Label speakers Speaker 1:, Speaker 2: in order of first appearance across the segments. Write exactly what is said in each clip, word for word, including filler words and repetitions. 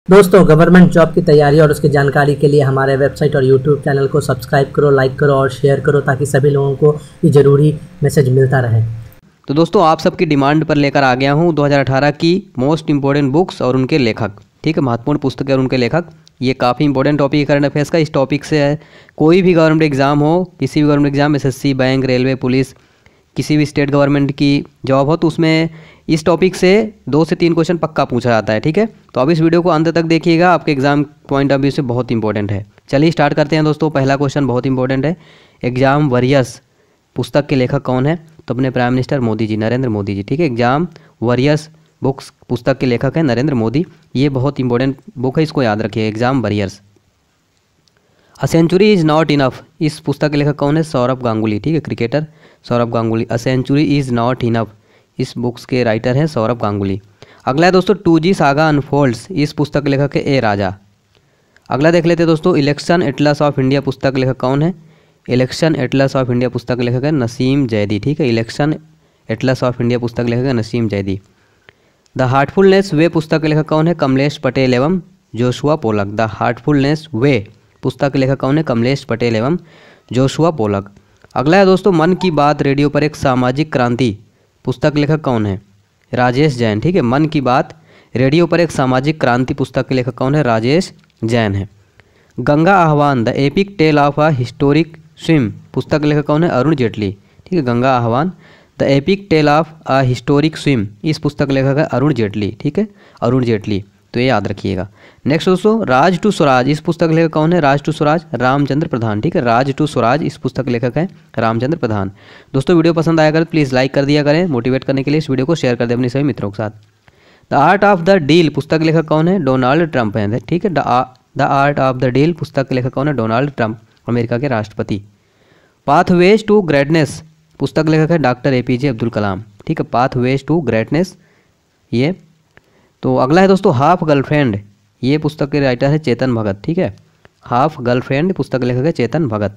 Speaker 1: दोस्तों, government job की तैयारी और उसकी जानकारी के लिए हमारे वेबसाइट और यूट्यूब चैनल को सब्सक्राइब करो, लाइक करो और शेयर करो ताकि सभी लोगों को ये ज़रूरी मैसेज मिलता रहे।
Speaker 2: तो दोस्तों, आप सबकी डिमांड पर लेकर आ गया हूँ दो हज़ार अठारह की मोस्ट इंपॉर्टेंट बुक्स और उनके लेखक। ठीक है, महत्वपूर्ण पुस्तकें और उनके लेखक। ये काफ़ी इंपॉर्टेंट टॉपिक है करंट अफेयर्स का। इस टॉपिक से है कोई भी गवर्नमेंट एग्जाम हो, किसी भी government exam, SSC, bank, railway, police, किसी भी स्टेट गवर्नमेंट की जॉब हो, तो उसमें इस टॉपिक से दो से तीन क्वेश्चन पक्का पूछा जाता है। ठीक है, तो अब इस वीडियो को अंत तक देखिएगा, आपके एग्जाम पॉइंट ऑफ व्यू से बहुत इंपॉर्टेंट है। चलिए स्टार्ट करते हैं दोस्तों। पहला क्वेश्चन बहुत इंपॉर्टेंट है। एग्जाम वॉरियर्स पुस्तक के लेखक कौन है? तो अपने प्राइम मिनिस्टर मोदी जी, नरेंद्र मोदी जी। ठीक है, एग्जाम वॉरियर्स बुक्स पुस्तक के लेखक है नरेंद्र मोदी। ये बहुत इंपॉर्टेंट बुक है, इसको याद रखिए, exam warriors. A century is not enough इस पुस्तक के लेखक कौन है? सौरभ गांगुली। ठीक है, cricketer Saurabh Ganguly. A century is not enough इस बुक्स के राइटर हैं सौरभ गांगुली। अगला है दोस्तों, टू जी सागा अनफोल्ड्स इस पुस्तक के लेखक है ए राजा। अगला देख लेते हैं दोस्तों, इलेक्शन एटलस ऑफ इंडिया पुस्तक के लेखक कौन है? इलेक्शन एटलस ऑफ इंडिया पुस्तक के लेखक है नसीम जैदी। ठीक है, इलेक्शन एटलस ऑफ इंडिया पुस्तक के लेखक है Naseem Zaidi. The heartfulness way पुस्तक के लेखक कौन है? कमलेश पटेल एवं Joshua Pollock. The heartfulness way पुस्तक के लेखक कौन है? कमलेश पटेल एवं जोशुआ पोलक। अगला है दोस्तों, मन की बात रेडियो पर एक सामाजिक क्रांति पुस्तक के लेखक कौन है? राजेश जैन। ठीक है, मन की बात रेडियो पर एक सामाजिक क्रांति पुस्तक के लेखक कौन है? राजेश जैन है। Ganga Ahvaan the epic tale of a historic swim पुस्तक के लेखक कौन है? अरुण जेटली। ठीक है, Ganga Ahvaan the epic tale of a historic swim इस पुस्तक के लेखक है अरुण जेटली। ठीक है, अरुण जेटली, तो ये याद रखिएगा। नेक्स्ट दोस्तों, राज टू स्वराज इस पुस्तक के लेखक कौन है? राज टू स्वराज रामचंद्र प्रधान। ठीक है, राज टू स्वराज इस पुस्तक के लेखक है रामचंद्र प्रधान। दोस्तों, वीडियो पसंद आया कर प्लीज़ लाइक कर दिया करें, मोटिवेट करने के लिए इस वीडियो को शेयर कर दें अपने सभी मित्रों के साथ। The art of the deal पुस्तक के लेखक कौन है? डोनाल्ड ट्रंप है। ठीक है, the art of the deal पुस्तक के लेखक कौन है? डोनाल्ड ट्रंप, अमेरिका के राष्ट्रपति। पाथवेज टू ग्रेटनेस पुस्तक के लेखक है doctor A P J Abdul Kalam. ठीक है, पाथवेज टू ग्रेटनेस ये। तो अगला है दोस्तों, हाफ गर्लफ्रेंड ये पुस्तक के राइटर है चेतन भगत। ठीक है, हाफ गर्लफ्रेंड पुस्तक के लेखक है चेतन भगत।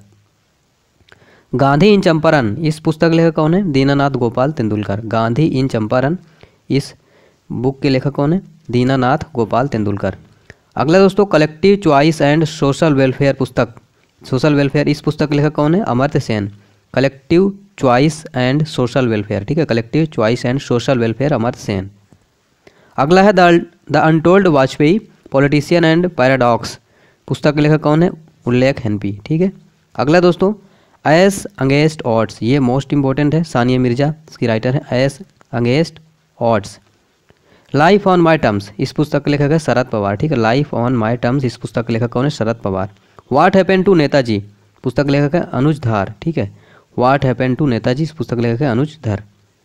Speaker 2: गांधी इन चंपारण इस पुस्तक के लेखक कौन है? दीनानाथ गोपाल तेंदुलकर। गांधी इन चंपारण इस बुक के लेखक कौन है? दीनानाथ गोपाल तेंदुलकर। अगला दोस्तों, collective choice and social welfare पुस्तक सोशल वेलफेयर इस पुस्तक के लेखक कौन है? Amartya Sen. Collective choice and social welfare. ठीक है, collective choice and social welfare, Amartya Sen. अगला है the untold Vajpayee politician and paradox पुस्तक के लेखक कौन है? उल्लेख हेनपी। ठीक है, अगला दोस्तों, एस अगेंस्ट ऑड्स ये मोस्ट इंपॉर्टेंट है, सानिया मिर्जा इसकी राइटर है। Ace against odds. Life on my terms इस पुस्तक के लेखक है शरद पवार। ठीक है, लाइफ ऑन माई टर्म्स इस पुस्तक के लेखक कौन है? Sharad Pawar. What happen to Netaji पुस्तक के लेखक है अनुज धार। ठीक है, व्हाट हैपेन टू नेताजी इस पुस्तक के लेखक है अनुज धार।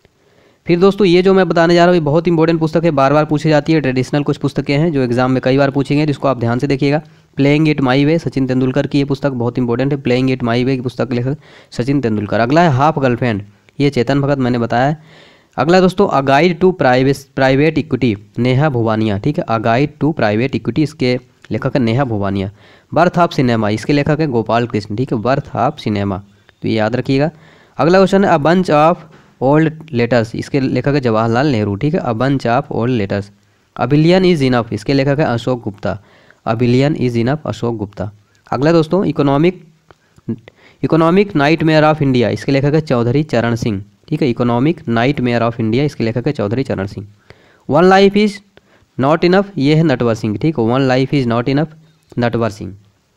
Speaker 2: फिर दोस्तों, ये जो मैं बताने जा रहा हूँ ये बहुत इंपॉर्टेंट पुस्तक है, बार बार पूछी जाती है। ट्रेडिशनल कुछ पुस्तकें हैं जो एग्जाम में कई बार पूछेंगे, जिसको आप ध्यान से देखिएगा। Playing it my way Sachin Tendulkar की ये पुस्तक बहुत इंपॉर्टेंट है। प्लेइंग इट माई वे की पुस्तक के लेखक सचिन तेंदुलकर। अगला है हाफ गर्लफ्रेंड ये चेतन भगत, मैंने बताया है। अगला दोस्तों, a guide to private private equity Neha Bhuwania. ठीक है, a guide to private equity इसके लेखक है Neha Bhuwania. Birth of cinema इसके लेखक है गोपाल कृष्ण। ठीक है, बर्थ ऑफ सिनेमा, तो ये याद रखिएगा। अगला क्वेश्चन है, a bunch of old letters इसके लेखक है जवाहरलाल नेहरू। ठीक है, a bunch of old letters. A billion is enough इसके लेखक है Ashok Gupta. A billion is enough, Ashok Gupta. अगला दोस्तों, economic economic nightmare of India इसके लेखक है चौधरी चरण सिंह। ठीक है, economic nightmare of India इसके लेखक है Chaudhary Charan Singh. One life is not enough ये है नटवर सिंह। ठीक है, one life is not enough, Natwar Singh.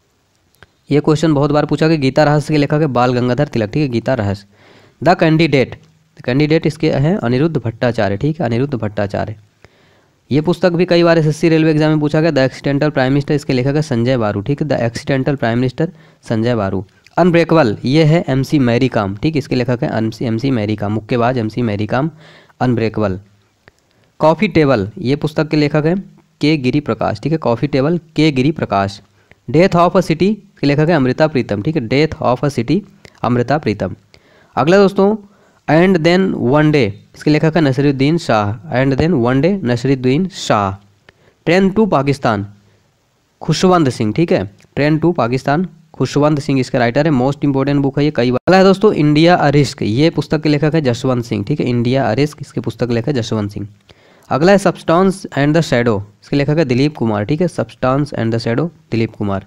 Speaker 2: ये क्वेश्चन बहुत बार पूछा गया। गीता रहस्य के लेखक है बाल गंगाधर तिलक। ठीक है, गीता रहस्य। द कैंडिडेट कैंडिडेट इसके हैं अनिरुद्ध भट्टाचार्य। ठीक है, अनिरुद्ध भट्टाचार्य। ये पुस्तक भी कई बार एसएससी रेलवे एग्जाम में पूछा गया। द एक्सीडेंटल प्राइम मिनिस्टर इसके लेखक है संजय बारू। ठीक है, the accidental prime minister Sanjay Baru. Unbreakable ये है एमसी मैरी कॉम। ठीक, इसके लेखक है एमसी एमसी मैरी कॉम, मुक्केबाज MC Mary Kom. Unbreakable. Coffee table ये पुस्तक के लेखक है के गिरी प्रकाश। ठीक है, कॉफ़ी टेबल के Giri Prakash. Death of a city के लेखक है अमृता प्रीतम। ठीक है, death of a city, Amrita Pritam. अगला दोस्तों, एंड देन वन डे इसके लेखक है Naseeruddin Shah. And then one day Naseeruddin Shah. Train to Pakistan Khushwant Singh. ठीक है, ट्रेन टू पाकिस्तान खुशवंत सिंह इसका राइटर है, मोस्ट इंपॉर्टेंट बुक है ये, कई बार। अगला है दोस्तों, इंडिया अ रिस्क ये पुस्तक के लेखक है जसवंत सिंह। ठीक है, इंडिया अ रिस्क इसके पुस्तक के लेखक है जसवंत सिंह। अगला है सब्सटेंस एंड द शैडो, इसके लेखक है दिलीप कुमार, ठीक है, substance and the shadow Dilip Kumar.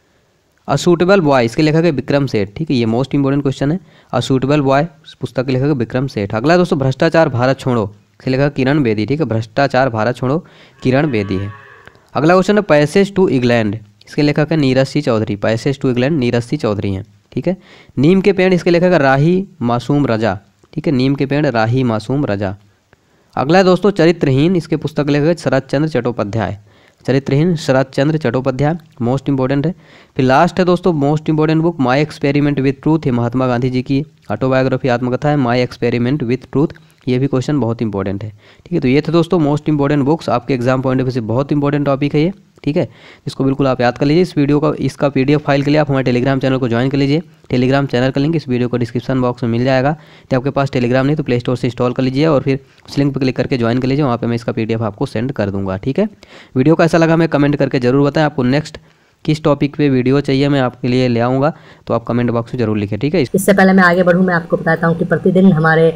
Speaker 2: A suitable boy, इसके लेखक है विक्रम सेठ, ठीक है, ये मोस्ट इंपॉर्टेंट क्वेश्चन है। अ सूटेबल बॉय पुस्तक के लेखक है विक्रम सेठ। अगला है दोस्तों भ्रष्टाचार भारत छोड़ो, इसके लेखक किरण बेदी, ठीक है, भ्रष्टाचार भारत छोड़ो किरण बेदी है। अगला क्वेश्चन है पैसेज टू इंग्लैंड, इसके लेखक है Neeraj Singh Chaudhary, passage to England Neeraj Singh Chaudhary हैं, ठीक है। नीम के पेड़, इसके लेखक है राही मासूम रजा, ठीक है, नीम के पेड़ राही मासूम रजा। अगला है दोस्तों चरित्रहीन, इसके पुस्तक के लेखक है शरद चंद्र चट्टोपाध्याय, चरित्रहीन शरद चंद्र चट्टोपाध्याय, मोस्ट इंपॉर्टेंट है। फिर लास्ट है दोस्तों most important book my experiment with truth, ये महात्मा गांधी जी की ऑटोबायोग्राफी आत्मकथा है माई एक्सपेरिमेंट विथ ट्रूथ, ये भी क्वेश्चन बहुत इंपॉर्टेंट है, ठीक है। तो ये थे दोस्तों मोस्ट इंपॉर्टेंट बुक्स, आपके एग्जाम पॉइंट ऑफ व्यू से बहुत इंपॉर्टेंट टॉपिक है ये, ठीक है, इसको बिल्कुल आप याद कर लीजिए। इस वीडियो का इसका पीडीएफ फाइल के लिए आप हमारे टेलीग्राम चैनल को ज्वाइन कर लीजिए। टेलीग्राम चैनल का लिंक इस वीडियो को डिस्क्रिप्शन बॉक्स में मिल जाएगा। तो आपके पास टेलीग्राम नहीं तो प्ले स्टोर से इंस्टॉल कर लीजिए और फिर उस लिंक पर क्लिक करके ज्वाइन कर लीजिए, वहाँ पे मैं इसका पीडीएफ आपको सेंड कर दूंगा, ठीक है। वीडियो कैसा लगा हमें कमेंट करके जरूर बताएं। आपको नेक्स्ट किस टॉपिक पे वीडियो चाहिए मैं आपके लिए ले आऊँगा, तो आप कमेंट बॉक्स में जरूर लिखें, ठीक है।
Speaker 1: इससे पहले मैं आगे बढ़ूँ, मैं आपको बताता हूँ कि प्रतिदिन हमारे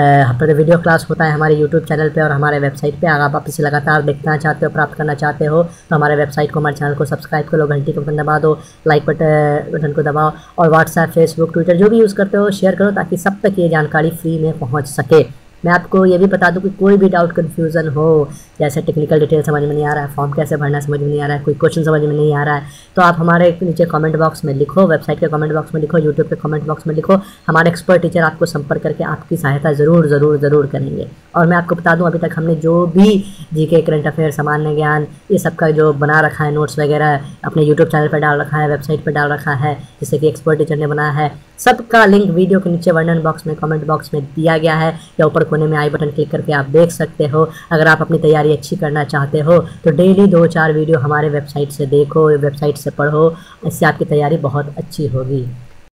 Speaker 1: पर वीडियो क्लास होता है हमारे यूट्यूब चैनल पे और हमारे वेबसाइट पे। अगर आप इसे लगातार देखना चाहते हो, प्राप्त करना चाहते हो, तो हमारे वेबसाइट को, हमारे चैनल को सब्सक्राइब करो, घंटी का बटन दबा दो, लाइक बटन को दबाओ और व्हाट्सएप, फेसबुक, ट्विटर जो भी यूज़ करते हो शेयर करो, ताकि सब तक ये जानकारी फ्री में पहुँच सके। मैं आपको ये भी बता दूं कि कोई भी डाउट कन्फ्यूज़न हो, जैसे टेक्निकल डिटेल समझ में नहीं आ रहा है, फॉर्म कैसे भरना समझ में नहीं आ रहा है, कोई क्वेश्चन समझ में नहीं आ रहा है, तो आप हमारे नीचे कमेंट बॉक्स में लिखो, वेबसाइट के कमेंट बॉक्स में लिखो, यूट्यूब पे कमेंट बॉक्स में लिखो। हमारे एक्सपर्ट टीचर आपको संपर्क करके आपकी सहायता ज़रूर ज़रूर ज़रूर करेंगे। और मैं आपको बता दूँ, अभी तक हमने जो भी जीके, करंट अफेयर, सामान्य ज्ञान, ये सब का जो बना रखा है नोट्स वगैरह, अपने यूट्यूब चैनल पर डाल रखा है, वेबसाइट पर डाल रखा है, जिससे कि एक्सपर्ट टीचर ने बनाया है, सबका लिंक वीडियो के नीचे वर्णन बॉक्स में, कमेंट बॉक्स में दिया गया है, या ऊपर कोने में आई बटन क्लिक करके आप देख सकते हो। अगर आप अपनी तैयारी अच्छी करना चाहते हो तो डेली दो चार वीडियो हमारे वेबसाइट से देखो, वेबसाइट से पढ़ो, इससे आपकी तैयारी बहुत अच्छी होगी।